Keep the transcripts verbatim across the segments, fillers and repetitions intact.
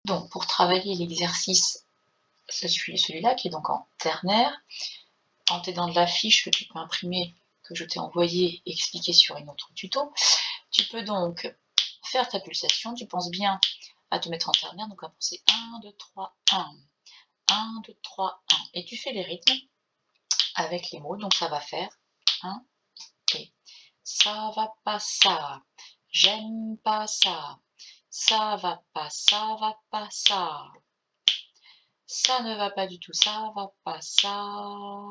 Donc, pour travailler l'exercice, celui-là qui est donc en ternaire, en t'aidant de la fiche que tu peux imprimer, que je t'ai envoyée et expliquer sur une autre tuto, tu peux donc faire ta pulsation, tu penses bien à te mettre en ternaire, donc on va penser un, deux, trois, un, un, deux, trois, un, et tu fais les rythmes avec les mots, donc ça va faire un, et ça va pas ça, j'aime pas ça, ça va pas, ça va pas ça, ça ne va pas du tout, ça va pas ça.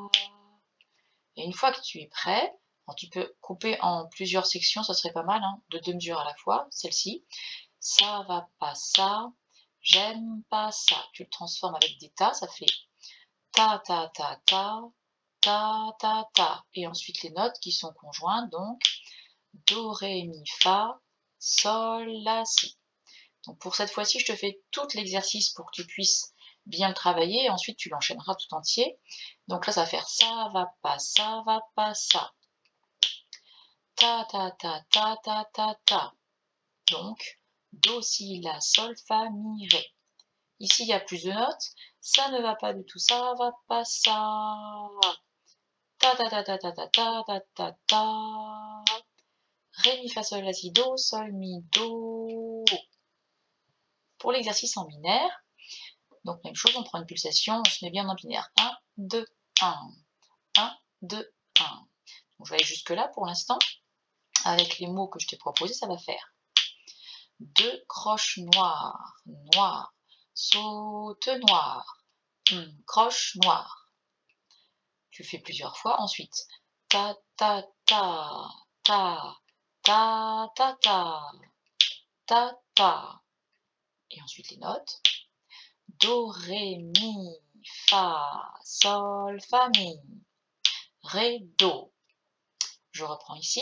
Et une fois que tu es prêt, alors tu peux couper en plusieurs sections, ça serait pas mal, hein, de deux mesures à la fois, celle-ci. Ça va pas ça, j'aime pas ça. Tu le transformes avec des tas, ça fait ta ta ta ta, ta ta ta. Et ensuite les notes qui sont conjointes, donc do, ré, mi, fa, sol, la, si. Donc pour cette fois-ci, je te fais tout l'exercice pour que tu puisses bien le travailler, et ensuite tu l'enchaîneras tout entier. Donc là, ça va faire ça va pas, ça va pas, ça. Ta ta ta ta ta ta ta. Donc, do, si, la, sol, fa, mi, ré. Ici, il y a plus de notes. Ça ne va pas du tout, ça va pas, ça. Ta ta ta ta ta ta ta ta ta ta. Ré, mi, fa, sol, la, si, do, sol, mi, do. Pour l'exercice en binaire, donc même chose, on prend une pulsation, on se met bien en binaire. un, deux, un. un, deux, un. Donc je vais aller jusque là pour l'instant. Avec les mots que je t'ai proposés, ça va faire deux croches noires, noires, saute noire, hum, croche noire. Tu fais plusieurs fois. Ensuite, ta ta ta, ta, ta ta ta, ta ta. Et ensuite les notes. Do, ré, mi, fa, sol, fa, mi, ré, do. Je reprends ici.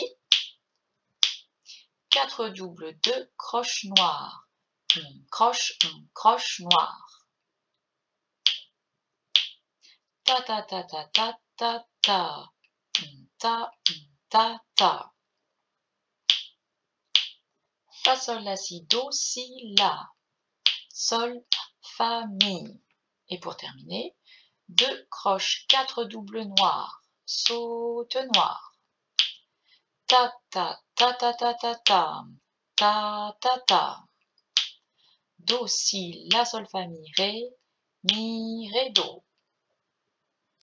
quatre doubles, deux croches noires, une croche, une croche noire. Ta ta ta ta ta ta ta, une ta, une ta ta. Fa, sol, la, si, do, si, la, sol, fa, mi. Et pour terminer, deux croches, quatre doubles noirs, saute noire. Ta ta ta ta ta ta ta, ta ta ta. Do, si, la, sol, fa, mi, ré, mi, ré, do.